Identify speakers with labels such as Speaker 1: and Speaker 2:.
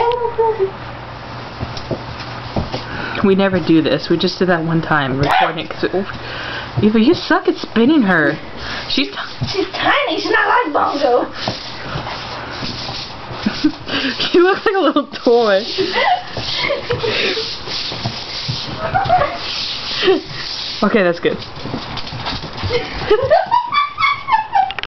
Speaker 1: We never do this. We just did that one time, recording it. Cause Eva, you suck at spinning her. She's
Speaker 2: tiny. She's not like Bongo.
Speaker 1: You look like a little toy. Okay, that's good.